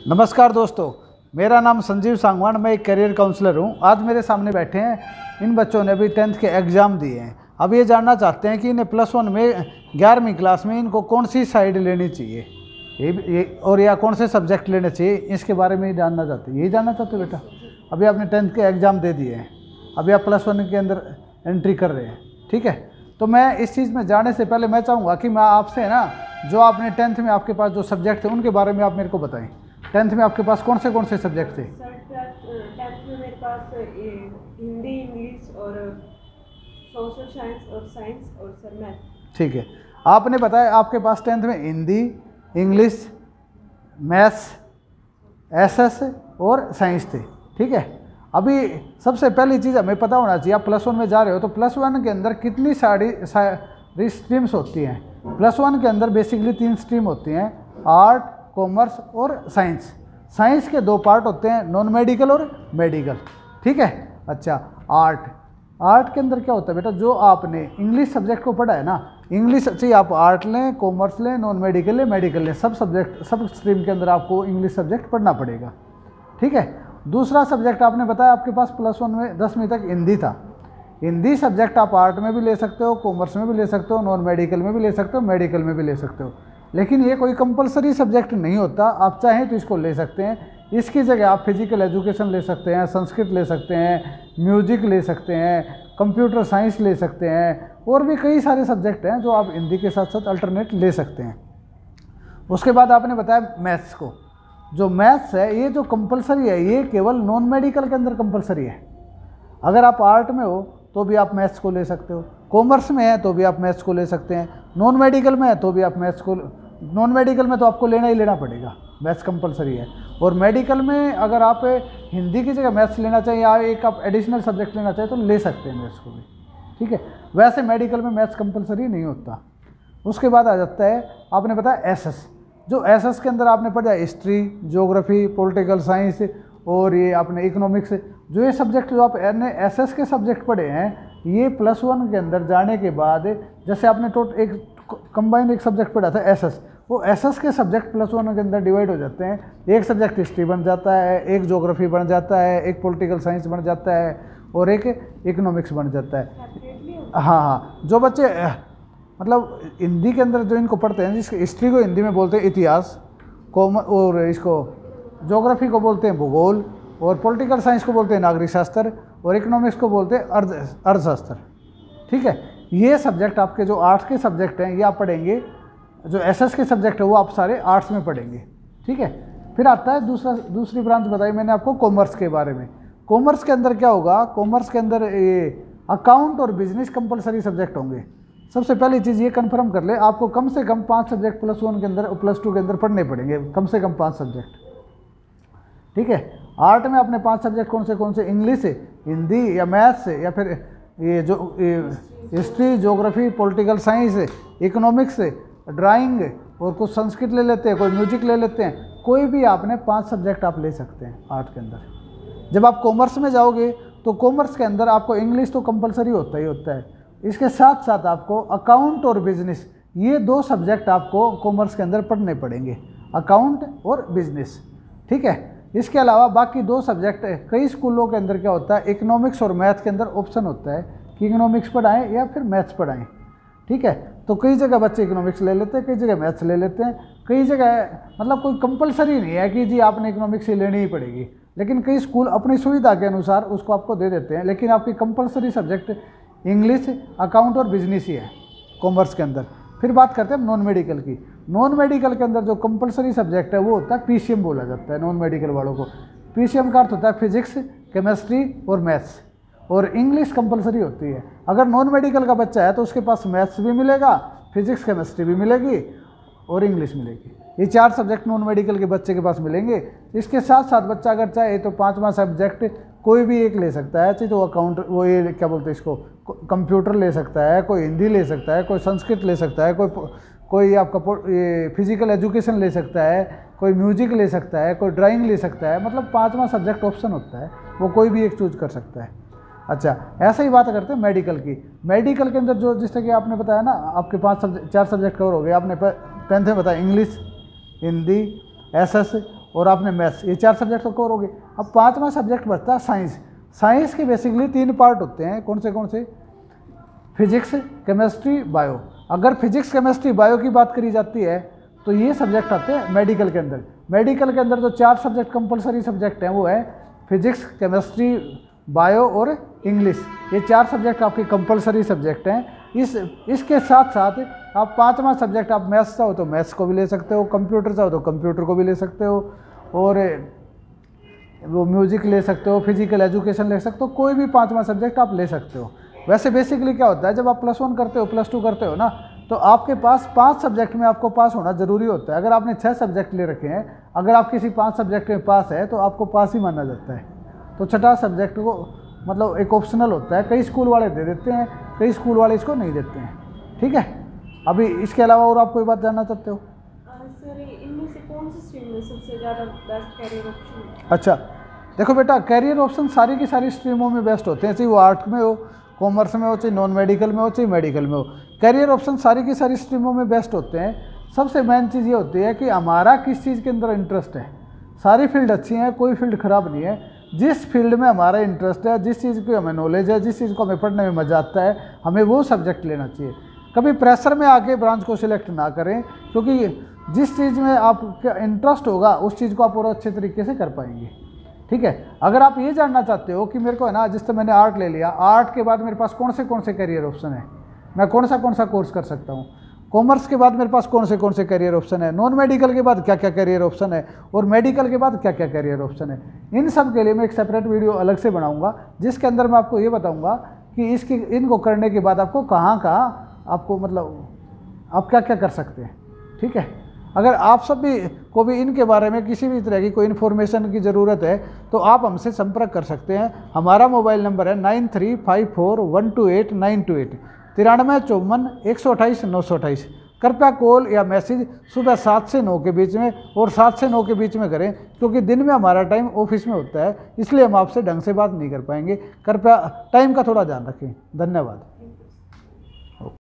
नमस्कार दोस्तों, मेरा नाम संजीव सांगवान, मैं एक करियर काउंसलर हूं। आज मेरे सामने बैठे हैं इन बच्चों ने अभी 10th के एग्ज़ाम दिए हैं। अब ये जानना चाहते हैं कि इन्हें +1 में 11वीं क्लास में इनको कौन सी साइड लेनी चाहिए और या कौन से सब्जेक्ट लेने चाहिए, इसके बारे में ही जानना चाहते हैं। यही जानना चाहते हो बेटा? अभी आपने 10th के एग्ज़ाम दे दिए हैं, अभी आप +1 के अंदर एंट्री कर रहे हैं, ठीक है। तो मैं इस चीज़ में जाने से पहले मैं चाहूँगा कि मैं आपसे ना, जो आपने 10th में आपके पास जो सब्जेक्ट थे उनके बारे में आप मेरे को बताएं। 10th में आपके पास कौन से सब्जेक्ट थे? सर 10th में मेरे पास हिंदी, इंग्लिश और सोशल साइंस और सर मैथ। ठीक है, आपने बताया आपके पास 10th में हिंदी, इंग्लिश, मैथ्स, एसएस और साइंस थे, ठीक है। अभी सबसे पहली चीज़ हमें पता होना चाहिए, आप +1 में जा रहे हो तो +1 के अंदर कितनी सारी स्ट्रीम्स होती हैं। +1 के अंदर बेसिकली 3 स्ट्रीम होती हैं, आर्ट, कॉमर्स और साइंस। साइंस के 2 पार्ट होते हैं, नॉन मेडिकल और मेडिकल, ठीक है। अच्छा, आर्ट के अंदर क्या होता है बेटा, जो आपने इंग्लिश सब्जेक्ट को पढ़ा है ना, इंग्लिश चाहिए आप आर्ट लें, कॉमर्स लें, नॉन मेडिकल लें, मेडिकल लें, सब स्ट्रीम के अंदर आपको इंग्लिश सब्जेक्ट पढ़ना पड़ेगा, ठीक है। दूसरा सब्जेक्ट आपने बताया आपके पास +1 में 10वीं तक हिंदी था। हिंदी सब्जेक्ट आप आर्ट में भी ले सकते हो, कॉमर्स में भी ले सकते हो, नॉन मेडिकल में भी ले सकते हो, मेडिकल में भी ले सकते हो, लेकिन ये कोई कंपलसरी सब्जेक्ट नहीं होता। आप चाहें तो इसको ले सकते हैं। इसकी जगह आप फिजिकल एजुकेशन ले सकते हैं, संस्कृत ले सकते हैं, म्यूजिक ले सकते हैं, कंप्यूटर साइंस ले सकते हैं, और भी कई सारे सब्जेक्ट हैं जो आप हिंदी के साथ साथ अल्टरनेट ले सकते हैं। उसके बाद आपने बताया मैथ्स को। जो मैथ्स है ये जो कंपलसरी है, ये केवल नॉन मेडिकल के अंदर कंपलसरी है। अगर आप आर्ट में हो तो भी आप मैथ्स को ले सकते हो, कॉमर्स में है तो भी आप मैथ्स को ले सकते हैं, नॉन मेडिकल में है तो भी आप मैथ्स को, नॉन मेडिकल में तो आपको लेना ही लेना पड़ेगा, मैथ्स कंपलसरी है। और मेडिकल में अगर आप हिंदी की जगह मैथ्स लेना चाहिए या एक आप एडिशनल सब्जेक्ट लेना चाहिए तो ले सकते हैं मैथ्स को भी, ठीक है। वैसे मेडिकल में मैथ्स कंपलसरी नहीं होता। उसके बाद आ जाता है, आपने बताया एसएस। जो एसएस के अंदर आपने पढ़ा हिस्ट्री, ज्योग्राफी, पॉलिटिकल साइंस और ये आपने इकोनॉमिक्स, जो ये सब्जेक्ट जो आप एसएस के सब्जेक्ट पढ़े हैं, ये +1 के अंदर जाने के बाद, जैसे आपने एक कंबाइंड एक सब्जेक्ट पढ़ा था एसएस, वो एसएस के सब्जेक्ट +1 के अंदर डिवाइड हो जाते हैं। एक सब्जेक्ट हिस्ट्री बन जाता है, एक ज्योग्राफी बन जाता है, एक पॉलिटिकल साइंस बन जाता है और एक इकोनॉमिक्स बन जाता है। हाँ, जो बच्चे मतलब हिंदी के अंदर जो इनको पढ़ते हैं, जिसको हिस्ट्री को हिंदी में बोलते हैं इतिहास, और इसको ज्योग्राफी को बोलते हैं भूगोल, और पॉलिटिकल साइंस को बोलते हैं नागरिक शास्त्र, और इकोनॉमिक्स को बोलते हैं अर्थशास्त्र, ठीक है। ये सब्जेक्ट आपके जो आर्ट्स के सब्जेक्ट हैं ये आप पढ़ेंगे। जो एसएस के सब्जेक्ट है वो आप सारे आर्ट्स में पढ़ेंगे, ठीक है। फिर आता है दूसरी ब्रांच बताई मैंने आपको कॉमर्स के बारे में। कॉमर्स के अंदर क्या होगा, कॉमर्स के अंदर ये अकाउंट और बिजनेस कंपलसरी सब्जेक्ट होंगे। सबसे पहली चीज़ ये कंफर्म कर ले, आपको कम से कम 5 सब्जेक्ट +1 के अंदर और +2 के अंदर पढ़ने पड़ेंगे, कम से कम 5 सब्जेक्ट, ठीक है। आर्ट में अपने 5 सब्जेक्ट कौन से इंग्लिश, हिंदी या मैथ्स, या फिर ये जो history, geography, political science, economics, drawing, और कुछ संस्कृत ले लेते हैं, कोई म्यूजिक ले लेते हैं। कोई भी आपने 5 सब्जेक्ट आप ले सकते हैं आर्ट के अंदर। जब आप कॉमर्स में जाओगे तो कॉमर्स के अंदर आपको इंग्लिश तो कंपलसरी होता ही होता है, इसके साथ साथ आपको अकाउंट और बिजनेस, ये 2 सब्जेक्ट आपको कॉमर्स के अंदर पढ़ने पड़ेंगे, अकाउंट और बिजनेस, ठीक है। इसके अलावा बाकी 2 सब्जेक्ट, कई स्कूलों के अंदर क्या होता है, इकोनॉमिक्स और मैथ के अंदर ऑप्शन होता है कि इकोनॉमिक्स पढ़ाएं या फिर मैथ्स पढ़ाएं, ठीक है। तो कई जगह बच्चे इकोनॉमिक्स ले लेते हैं, कई जगह मैथ्स ले लेते हैं, कई जगह मतलब कोई कंपलसरी नहीं है कि जी आपने इकोनॉमिक्स ही लेनी ही पड़ेगी, लेकिन कई स्कूल अपनी सुविधा के अनुसार उसको आपको दे देते हैं। लेकिन आपकी कंपलसरी सब्जेक्ट इंग्लिश, अकाउंट और बिजनेस ही है कॉमर्स के अंदर। फिर बात करते हैं नॉन मेडिकल की। नॉन मेडिकल के अंदर जो कंपलसरी सब्जेक्ट है वो होता है पीसीएम बोला जाता है नॉन मेडिकल वालों को। पीसीएम का अर्थ होता है फिजिक्स, केमिस्ट्री और मैथ्स, और इंग्लिश कंपलसरी होती है। अगर नॉन मेडिकल का बच्चा है तो उसके पास मैथ्स भी मिलेगा, फिजिक्स केमिस्ट्री भी मिलेगी और इंग्लिश मिलेगी। ये 4 सब्जेक्ट नॉन मेडिकल के बच्चे के पास मिलेंगे। इसके साथ साथ बच्चा अगर चाहे तो 5वां सब्जेक्ट कोई भी एक ले सकता है, चाहे तो अकाउंट, वो ये क्या बोलते हैं इसको, कंप्यूटर ले सकता है, कोई हिंदी ले सकता है, कोई संस्कृत ले सकता है, कोई आपका ये फिजिकल एजुकेशन ले सकता है, कोई म्यूजिक ले सकता है, कोई ड्राइंग ले सकता है। मतलब 5वां सब्जेक्ट ऑप्शन होता है, वो कोई भी एक चूज कर सकता है। अच्छा, ऐसे ही बात करते हैं मेडिकल की। मेडिकल के अंदर जो जिस तरह कि आपने बताया ना, आपके 4 सब्जेक्ट कवर हो गए। आपने 10th में बताया इंग्लिश, हिंदी, एसएस और आपने मैथ्स, ये 4 सब्जेक्ट तो कवर हो गए। अब 5वां सब्जेक्ट बचता है साइंस। साइंस के बेसिकली 3 पार्ट होते हैं, कौन से? Physics, chemistry, bio. अगर फिजिक्स, केमिस्ट्री, बायो की बात करी जाती है तो ये सब्जेक्ट आते हैं मेडिकल के अंदर। मेडिकल के अंदर जो 4 सब्जेक्ट कंपलसरी सब्जेक्ट हैं वो है फिजिक्स, केमिस्ट्री, बायो और इंग्लिश। ये 4 सब्जेक्ट आपके कंपलसरी सब्जेक्ट हैं। इसके साथ साथ आप 5वां सब्जेक्ट, आप मैथ्स चाहो तो मैथ्स को भी ले सकते हो, कंप्यूटर चाहो तो कंप्यूटर को भी ले सकते हो, और वो म्यूजिक ले सकते हो, फिजिकल एजुकेशन ले सकते हो, कोई भी 5वां सब्जेक्ट आप ले सकते हो। वैसे बेसिकली क्या होता है, जब आप +1 करते हो, +2 करते हो ना, तो आपके पास 5 सब्जेक्ट में आपको पास होना जरूरी होता है। अगर आपने 6 सब्जेक्ट ले रखे हैं, अगर आप किसी 5 सब्जेक्ट में पास है तो आपको पास ही माना जाता है। तो 6ठा सब्जेक्ट को मतलब एक ऑप्शनल होता है, कई स्कूल वाले दे देते हैं, कई स्कूल वाले इसको नहीं देते हैं। ठीक है, अभी इसके अलावा और आप कोई बात जानना चाहते हो? सर, इनमें से कौन सी स्ट्रीम में सबसे ज़्यादा बेस्ट कैरियर ऑप्शन है? अच्छा, देखो बेटा, कैरियर ऑप्शन सारी की सारी स्ट्रीमों में बेस्ट होते हैं, चाहे वो आर्ट में हो, कॉमर्स में हो, चाहे नॉन मेडिकल में हो, चाहे मेडिकल में हो। कैरियर ऑप्शन सारी की सारी स्ट्रीमों में बेस्ट होते हैं। सबसे मेन चीज़ ये होती है कि हमारा किस चीज़ के अंदर इंटरेस्ट है। सारी फील्ड अच्छी हैं, कोई फील्ड ख़राब नहीं है। जिस फील्ड में हमारा इंटरेस्ट है, जिस चीज़ की हमें नॉलेज है, जिस चीज़ को हमें पढ़ने में मज़ा आता है, हमें वो सब्जेक्ट लेना चाहिए। कभी प्रेशर में आके ब्रांच को सिलेक्ट ना करें, क्योंकि जिस चीज़ में आपका इंटरेस्ट होगा उस चीज़ को आप और अच्छे तरीके से कर पाएंगे। ठीक है, अगर आप ये जानना चाहते हो कि मेरे को है ना, जिससे मैंने आर्ट ले लिया, आर्ट के बाद मेरे पास कौन से कैरियर ऑप्शन है, मैं कौन सा कोर्स कर सकता हूँ, कॉमर्स के बाद मेरे पास कौन से कैरियर ऑप्शन है, नॉन मेडिकल के बाद क्या क्या कैरियर ऑप्शन है, और मेडिकल के बाद क्या क्या कैरियर ऑप्शन है, इन सब के लिए मैं एक सेपरेट वीडियो अलग से बनाऊंगा, जिसके अंदर मैं आपको ये बताऊंगा कि इनको करने के बाद आपको कहाँ आपको मतलब आप क्या क्या कर सकते हैं। ठीक है, अगर आप सभी को भी इनके बारे में किसी भी तरह की कोई इन्फॉर्मेशन की ज़रूरत है तो आप हमसे संपर्क कर सकते हैं। हमारा मोबाइल नंबर है 9354128928 9354128928। कृपया कॉल या मैसेज सुबह 7 से 9 के बीच में और 7 से 9 के बीच में करें, क्योंकि दिन में हमारा टाइम ऑफिस में होता है, इसलिए हम आपसे ढंग से बात नहीं कर पाएंगे। कृपया टाइम का थोड़ा ध्यान रखें। धन्यवाद।